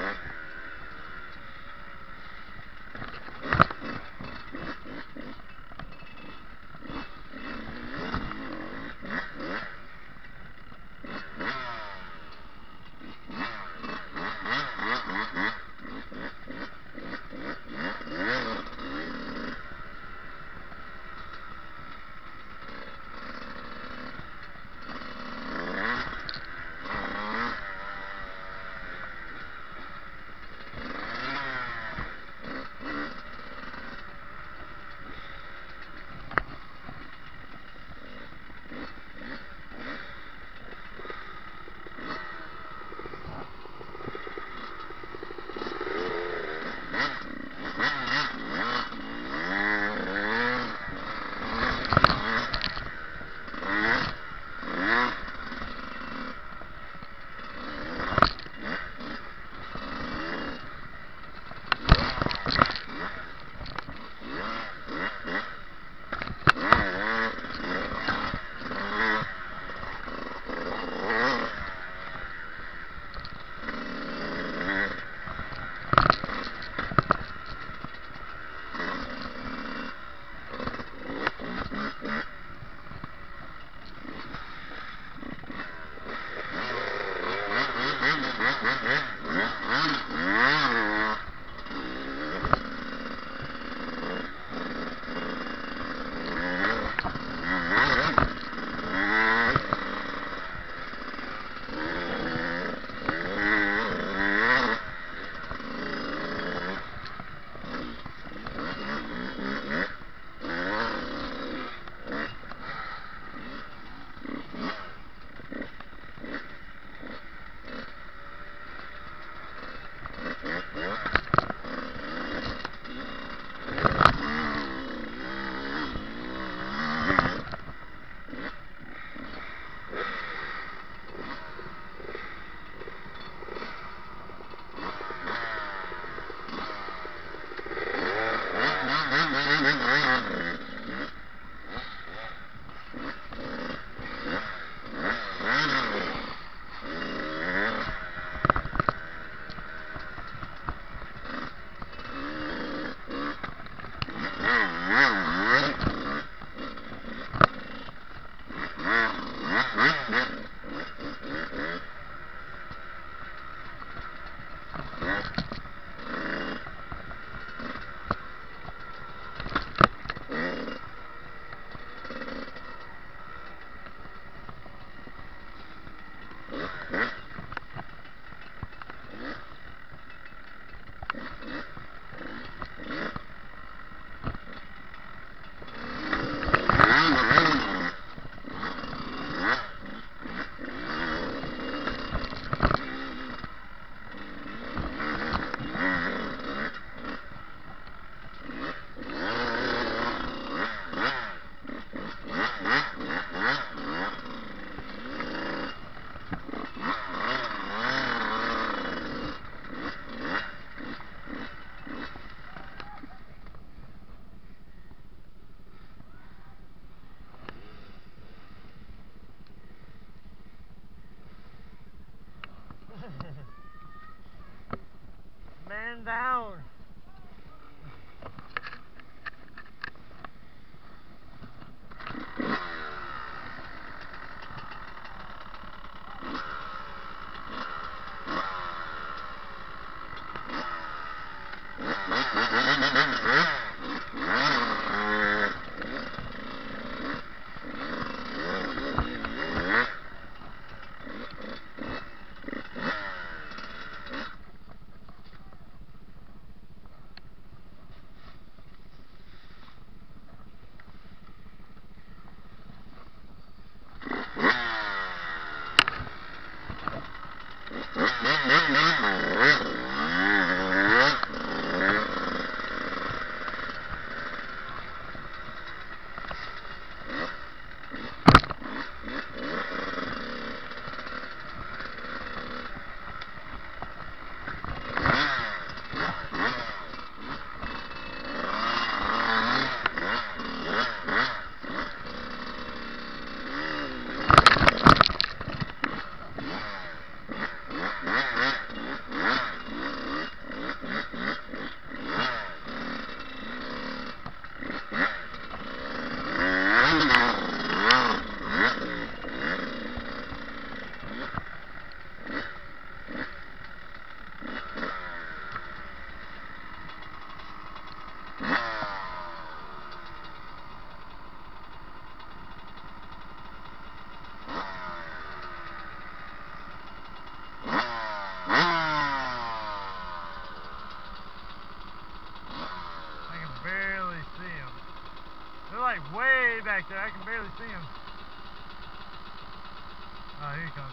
Man down. back there. I can barely see him. Oh, here he comes.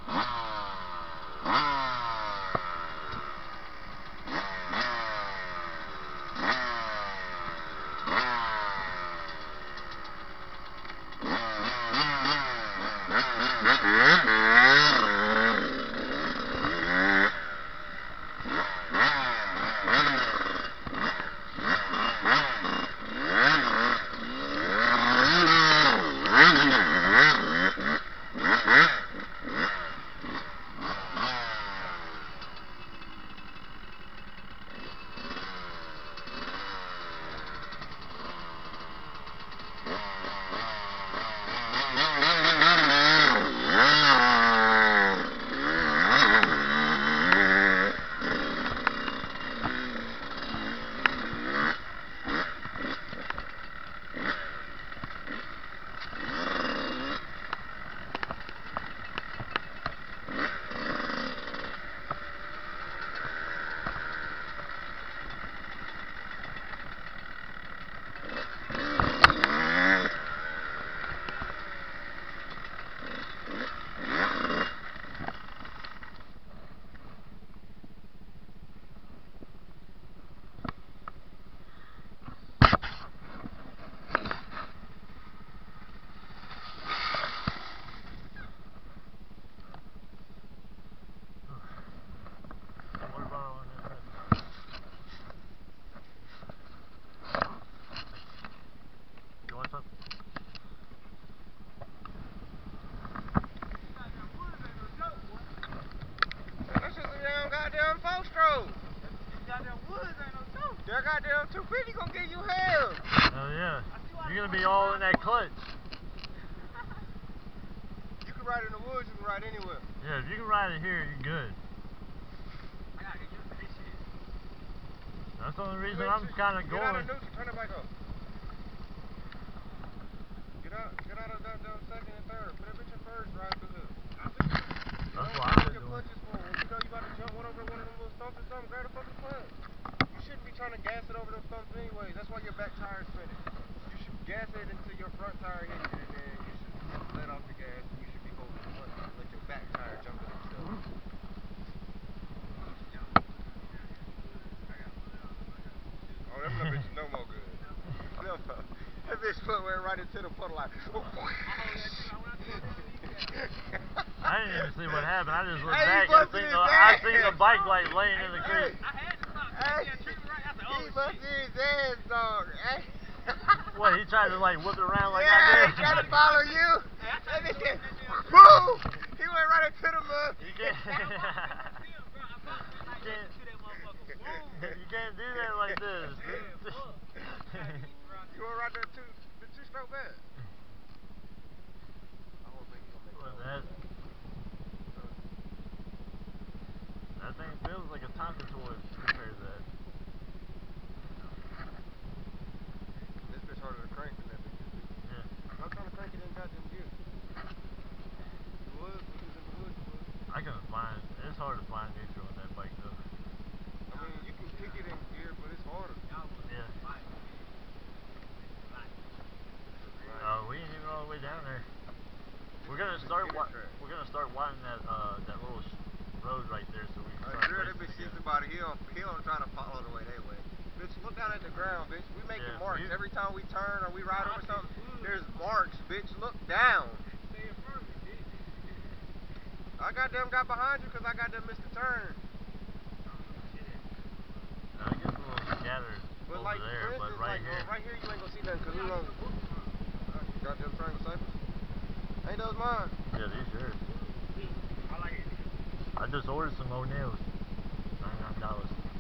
Goddamn 4-stroke. Goddamn woods ain't no joke. That goddamn 250 gonna give you hell. Oh yeah. You're gonna be all in that clutch. You can ride in the woods, you can ride anywhere. Yeah, if you can ride it here, you're good. I gotta get used to this shit. That's the only reason I'm kind of going. Get out of neutral, turn it back up. Get out of that second and third. Put that bitch in first, ride through here. That's what I'm doing. Clutches for. When you know you about to jump one over one of them little stumps or something, grab the fucking clutch. You shouldn't be trying to gas it over those stumps anyways. That's why your back tire's spinning. You should gas it until your front tire hits it, and then you should let off the gas, and you should be holding the front tire. Let your back tire jump it itself. Oh, them little bitches no more good. That bitch went right into the puddle like. I didn't even see what happened. I just looked back and I seen the bike light laying in the creek. I had to stop. He busted his ass, dog. What, he tried to like whip it around like I He did? tried to follow you. And then said, boom! He went right into the mud. You can't do that like this. You went right there the two-stroke bed. I don't think he's gonna make that. That thing feels like a Tonka toy compared to that. This bitch harder to crank than that bitch. Yeah. I'm trying to crank it in goddamn gear. You would? If you was in the woods, you would. I couldn't find, it's hard to find neutral on that bike though. I mean, you can kick it in gear, but it's harder. Yeah. Oh, we ain't even all the way down there. We're gonna start widening that that little road right there so we can start racing that bitch see somebody, he don't try to follow the way they went. Bitch, look down at the ground, bitch. We making marks. Every time we turn or we ride over something, there's marks, bitch. Look down. I goddamn got behind you because I goddamn missed the turn. Now it gets a little scattered over like, there, but right here. Right here you ain't gonna see nothing because we don't. Goddamn triangle cycles. Ain't those mine? Yeah, these yours. I like it. I just ordered some O'Neill's. $99.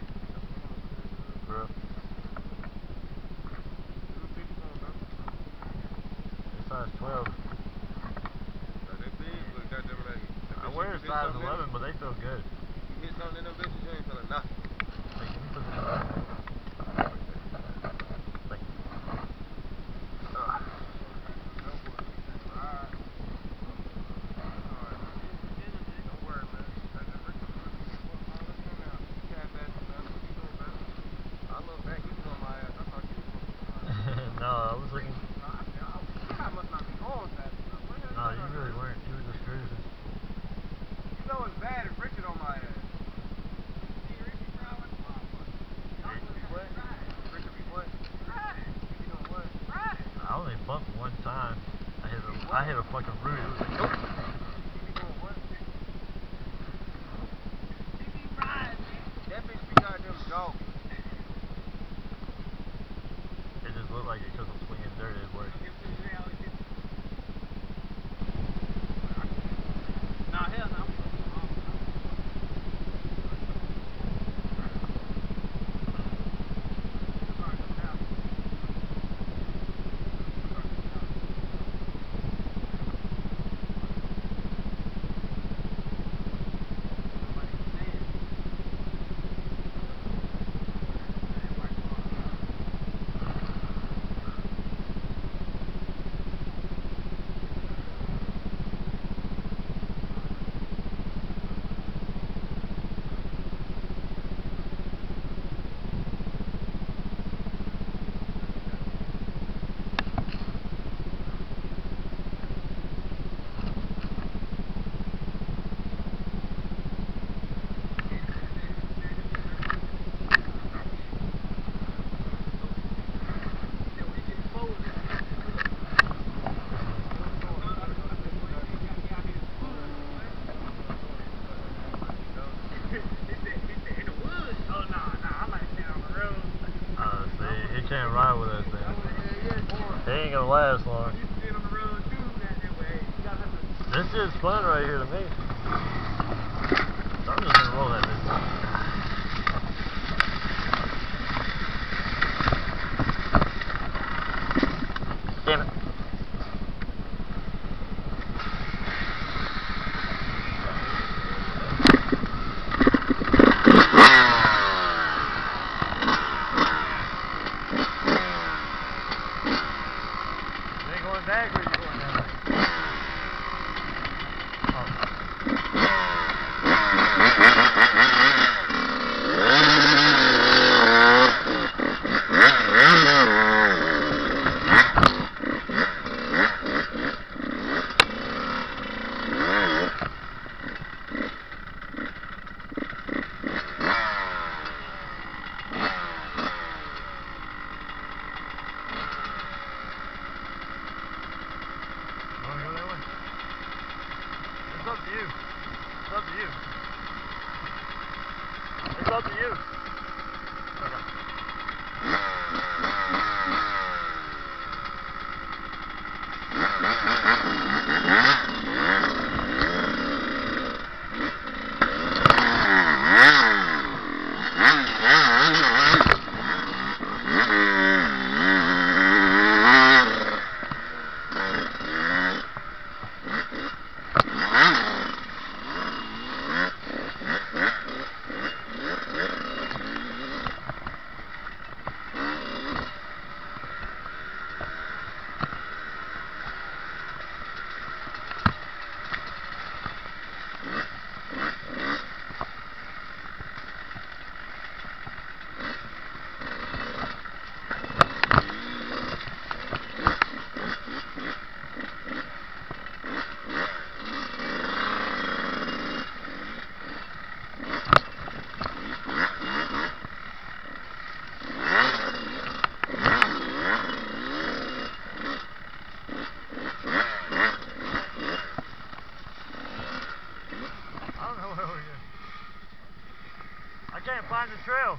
Bro. They size 12. They big, but goddamn it. I wear a size 11, but they feel good. You hit something in them bitches, you ain't feeling nothing. Hey, can you put this on? Thank you. No, I was looking. bump one time. I hit a fucking root. It was like, nope. That bitch be goddamn dog. It just looked like it because I'm swinging dirt at work. Nah, hell no. He can't ride with us, man. He ain't gonna last long. This is fun right here to me. So I'm just gonna roll that bitch. Damn it. Back or you going that way? It's up to you. It's up to you. It's up to you. Okay. I can't find the trail.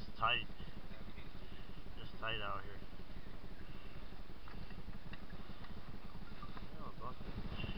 Just tight. Just tight out here. Oh, busted.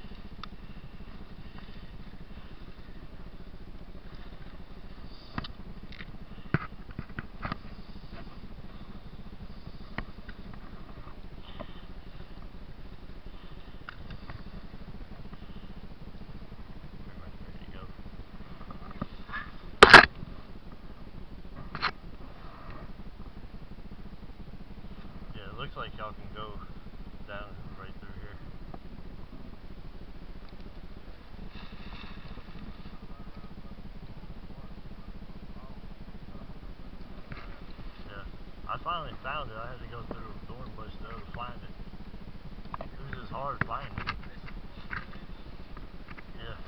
Looks like y'all can go down right through here. Yeah, I finally found it. I had to go through a thorn bush though to find it. It was just hard finding it. Yeah.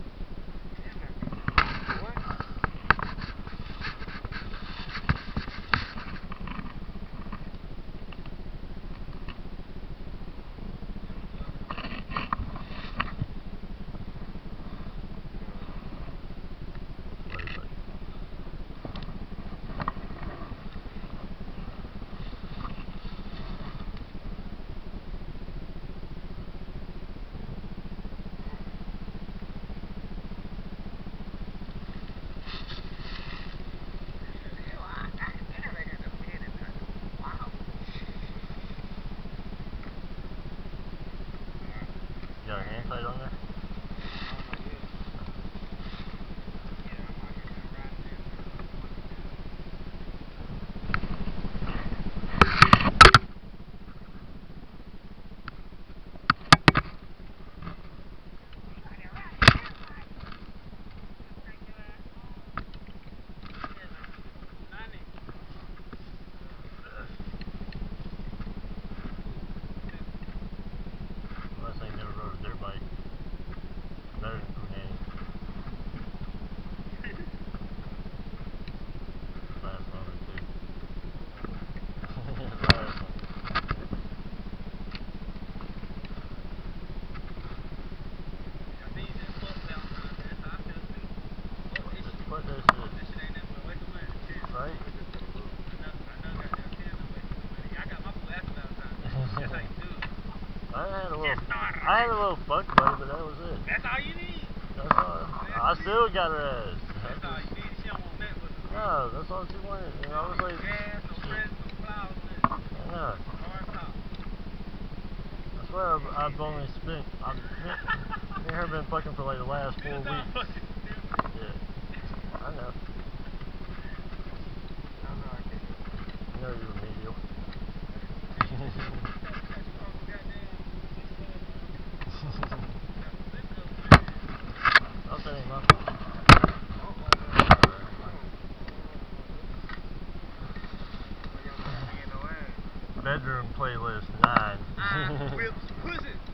You got a hand plate on there? Unless I never rode a dirt bike. Better than Punani. Last moment too. Last one. What this is. Right? I had a little fuck buddy, but that was it. That's all you need. That's all. I still got her ass. That's all you need. She don't want nothing but some No, that's all she wanted. And I was like, gas, some friends, some flowers, I know. hard top. I swear I've only spent, me and her been fucking for like the last 4 weeks. Yeah. I know. I know you're remedial. I'll say nothing. Bedroom playlist 9. Whips pussy.